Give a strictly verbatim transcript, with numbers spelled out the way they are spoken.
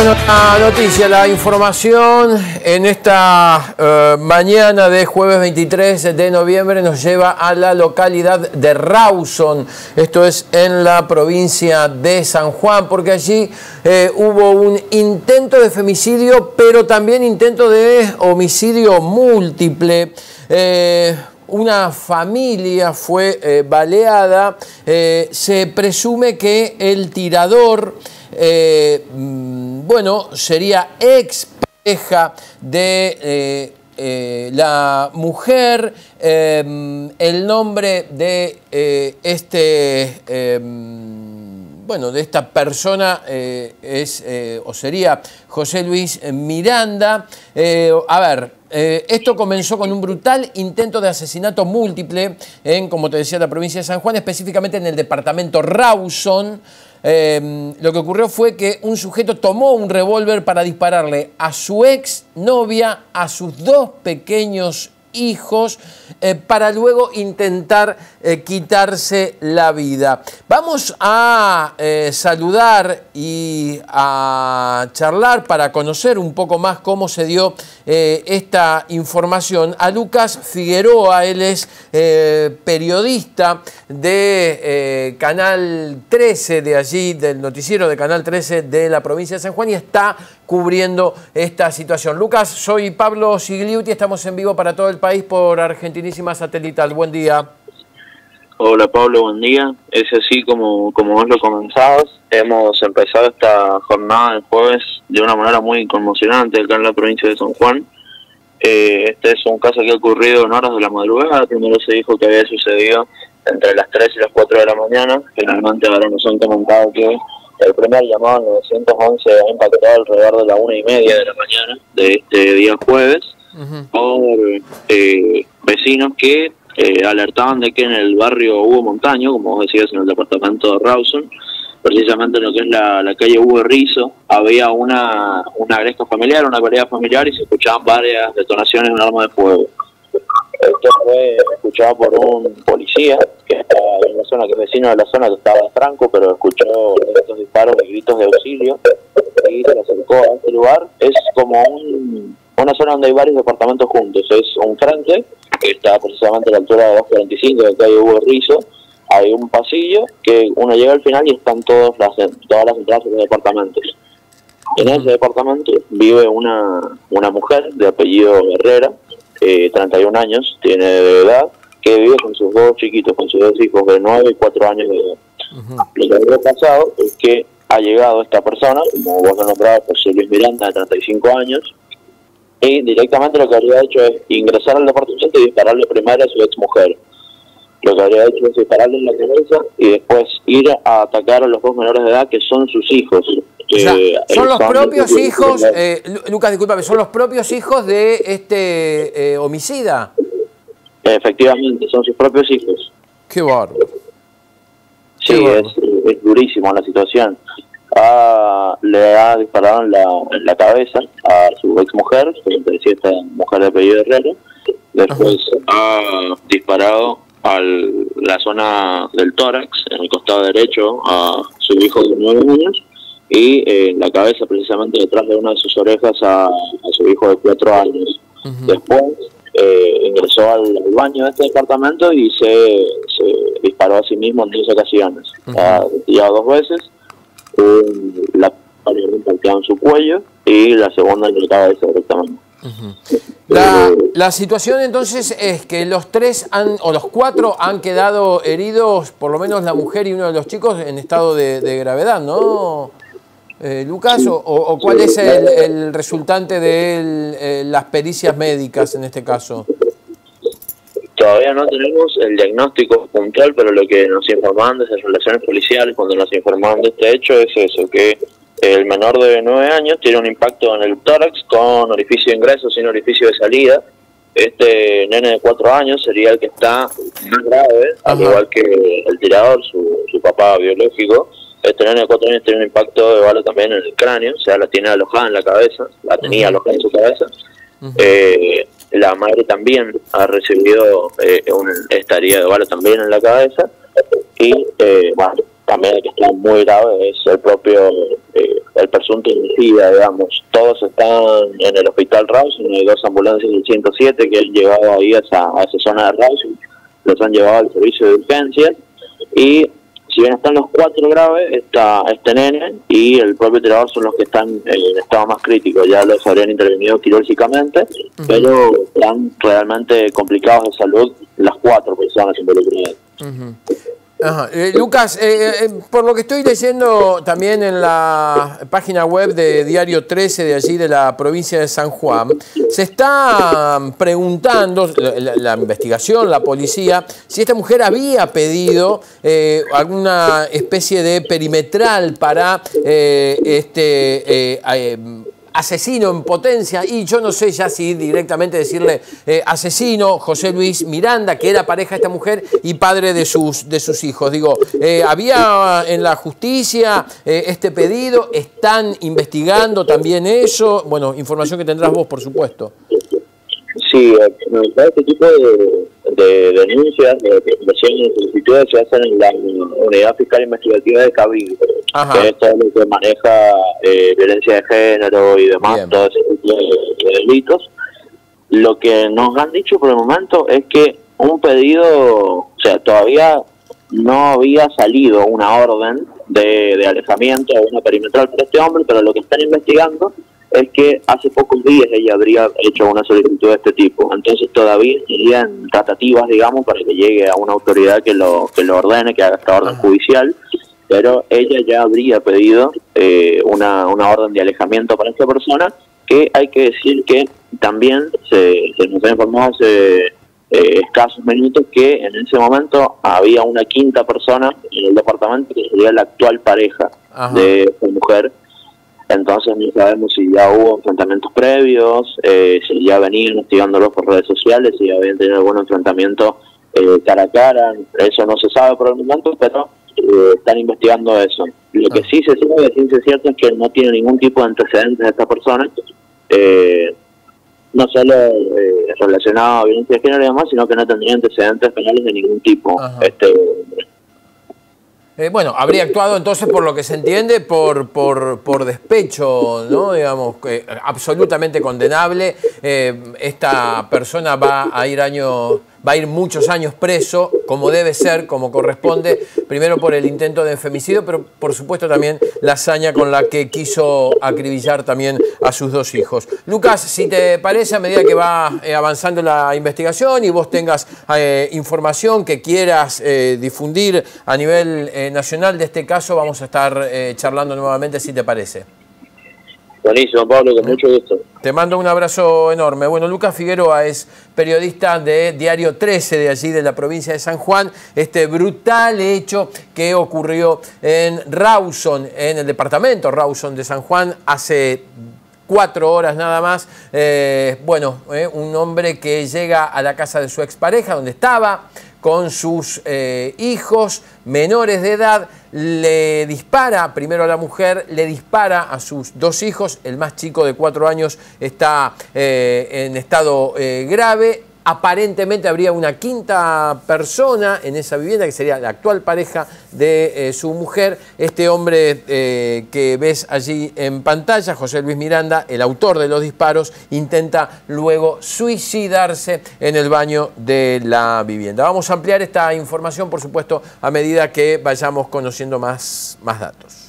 Bueno, la noticia, la información en esta eh, mañana de jueves veintitrés de noviembre nos lleva a la localidad de Rawson, esto es en la provincia de San Juan, porque allí eh, hubo un intento de femicidio, pero también intento de homicidio múltiple. Eh, Una familia fue eh, baleada, eh, se presume que el tirador, eh, bueno, sería ex pareja de eh, eh, la mujer. Eh, el nombre de eh, este, eh, bueno, de esta persona eh, es eh, o sería José Luis Miranda. Eh, a ver. Eh, esto comenzó con un brutal intento de asesinato múltiple en, como te decía, la provincia de San Juan, específicamente en el departamento Rawson. Eh, lo que ocurrió fue que un sujeto tomó un revólver para dispararle a su ex novia, a sus dos pequeños hijos, eh, para luego intentar eh, quitarse la vida. Vamos a eh, saludar y a charlar para conocer un poco más cómo se dio eh, esta información a Lucas Figueroa. Él es eh, periodista de eh, Canal trece, de allí, del noticiero de Canal trece de la provincia de San Juan, y está cubriendo esta situación. Lucas, soy Pablo Sigliuti, estamos en vivo para todo el país por Argentinísima Satelital. Buen día. Hola Pablo, buen día. Es así como, como vos lo comenzabas. Hemos empezado esta jornada el jueves de una manera muy conmocionante acá en la provincia de San Juan. Eh, este es un caso que ha ocurrido en horas de la madrugada. Primero se dijo que había sucedido entre las tres y las cuatro de la mañana. Finalmente ahora nos han comentado que el primer llamado al nueve once ha impactado alrededor de la una y media de la mañana de este día jueves, uh-huh. por eh, vecinos que eh, alertaban de que en el barrio Hugo Montaño, como vos decías, en el departamento de Rawson, precisamente en lo que es la, la calle Hugo Rizo, había una, una agresión familiar, una pelea familiar, y se escuchaban varias detonaciones de un arma de fuego. Esto fue escuchado por un policía que está en la zona, que es vecino de la zona, que estaba de Franco, pero escuchó estos disparos y gritos de auxilio y se le acercó a este lugar. Es como un, una zona donde hay varios departamentos juntos. Es un frente que está precisamente a la altura de dos cuarenta y cinco de calle Hugo Rizo. Hay un pasillo que uno llega al final y están todas las, todas las entradas de los departamentos. En ese departamento vive una, una mujer de apellido Herrera, Eh, treinta y un años, tiene de edad, que vive con sus dos chiquitos, con sus dos hijos de nueve y cuatro años de edad. Uh-huh. Lo que había pasado es que ha llegado esta persona, como vos lo nombrabas, José Luis Miranda, de treinta y cinco años, y directamente lo que habría hecho es ingresar al departamento y dispararle primero a su ex mujer. Lo que habría hecho es dispararle en la cabeza y después ir a atacar a los dos menores de edad, que son sus hijos. O sea, son los propios hijos, eh, Lucas, discúlpame, son los propios hijos de este eh, homicida. Efectivamente, son sus propios hijos. Qué bárbaro. Sí, Qué bárbaro. Es, es durísimo la situación. Ah, le ha disparado en la, en la cabeza a su ex mujer, treinta y siete, mujer de apellido Herrera. Después uh-huh. ha disparado a la zona del tórax, en el costado derecho, a su hijo de nueve años. Y eh, en la cabeza, precisamente detrás de una de sus orejas, a, a su hijo de cuatro años. Uh-huh. Después eh, ingresó al, al baño de este departamento y se, se disparó a sí mismo en dos ocasiones. Uh-huh. Ha tirado dos veces, un, la primera impactada en su cuello y la segunda en la cabeza directamente. Uh-huh. La, la situación entonces es que los tres han, o los cuatro han quedado heridos, por lo menos la mujer y uno de los chicos, en estado de, de gravedad, ¿no? Eh, Lucas, o, o cuál es el, el resultante de el, eh, las pericias médicas en este caso? Todavía no tenemos el diagnóstico puntual, pero lo que nos informaban desde relaciones policiales cuando nos informaban de este hecho es eso, que el menor de nueve años tiene un impacto en el tórax con orificio de ingreso sin orificio de salida. Este nene de cuatro años sería el que está más grave, Ajá. al igual que el tirador, su, su papá biológico. Este nene de cuatro años tiene un impacto de bala también en el cráneo, o sea, la tiene alojada en la cabeza, la tenía uh-huh. alojada en su cabeza. Uh-huh. eh, la madre también ha recibido eh, una estaría de bala también en la cabeza. Y, eh, bueno, también el que está muy grave es el propio eh, el presunto homicida, digamos. Todos están en el hospital Rawson, hay dos ambulancias del ciento siete que han llegado ahí a esa, a esa zona de Rawson, los han llevado al servicio de urgencias, y si bien están los cuatro graves, está este nene y el propio tirador son los que están en estado más crítico, ya los habrían intervenido quirúrgicamente, uh-huh. pero están realmente complicados de salud las cuatro personas involucradas. Uh-huh. Ajá. Eh, Lucas, eh, eh, por lo que estoy leyendo también en la página web de Diario trece de allí de la provincia de San Juan, se está preguntando la, la investigación, la policía, si esta mujer había pedido eh, alguna especie de perimetral para eh, este eh, eh, asesino en potencia, y yo no sé ya si directamente decirle eh, asesino, José Luis Miranda, que era pareja de esta mujer y padre de sus, de sus hijos. Digo, eh, ¿había en la justicia eh, este pedido? ¿Están investigando también eso? Bueno, información que tendrás vos, por supuesto. Sí, este tipo de, de denuncias, de investigaciones y solicitudes se hacen en la Unidad Fiscal Investigativa de Cabildo, que es todo lo que maneja eh, violencia de género y demás, Bien. todo ese tipo de, de delitos. Lo que nos han dicho por el momento es que un pedido, o sea, todavía no había salido una orden de, de alejamiento o una perimetral para este hombre, pero lo que están investigando es que hace pocos días ella habría hecho una solicitud de este tipo. Entonces todavía serían tratativas, digamos, para que llegue a una autoridad que lo que lo ordene, que haga esta orden judicial, pero ella ya habría pedido eh, una, una orden de alejamiento para esta persona, que hay que decir que también se, se nos ha informado hace eh, escasos minutos que en ese momento había una quinta persona en el departamento que sería la actual pareja Ajá. de esta mujer. Entonces no sabemos si ya hubo enfrentamientos previos, eh, si ya venían investigándolos por redes sociales, si ya habían tenido algún enfrentamiento eh, cara a cara. Eso no se sabe por el momento, pero eh, están investigando eso. Lo que sí se sabe de ciencia cierta es que no tiene ningún tipo de antecedentes de esta persona, eh, no solo eh, relacionado a violencia de género y demás, sino que no tendría antecedentes penales de ningún tipo. Ajá. este Eh, bueno, habría actuado entonces, por lo que se entiende, por, por, por despecho, ¿no? Digamos, eh, absolutamente condenable. Eh, esta persona va a ir año, va a ir muchos años preso, como debe ser, como corresponde, primero por el intento de femicidio, pero por supuesto también la hazaña con la que quiso acribillar también a sus dos hijos. Lucas, si te parece, a medida que va eh, avanzando la investigación y vos tengas eh, información que quieras eh, difundir a nivel eh, nacional de este caso, vamos a estar eh, charlando nuevamente, si te parece. Buenísimo, Pablo, con mucho gusto. Te mando un abrazo enorme. Bueno, Lucas Figueroa es periodista de Diario trece de allí, de la provincia de San Juan. Este brutal hecho que ocurrió en Rawson, en el departamento Rawson de San Juan, hace cuatro horas nada más. Eh, bueno, eh, un hombre que llega a la casa de su expareja, donde estaba con sus eh, hijos menores de edad, le dispara primero a la mujer, le dispara a sus dos hijos, el más chico de cuatro años está eh, en estado eh, grave. Aparentemente habría una quinta persona en esa vivienda, que sería la actual pareja de eh, su mujer. Este hombre eh, que ves allí en pantalla, José Luis Miranda, el autor de los disparos, intenta luego suicidarse en el baño de la vivienda. Vamos a ampliar esta información, por supuesto, a medida que vayamos conociendo más, más datos.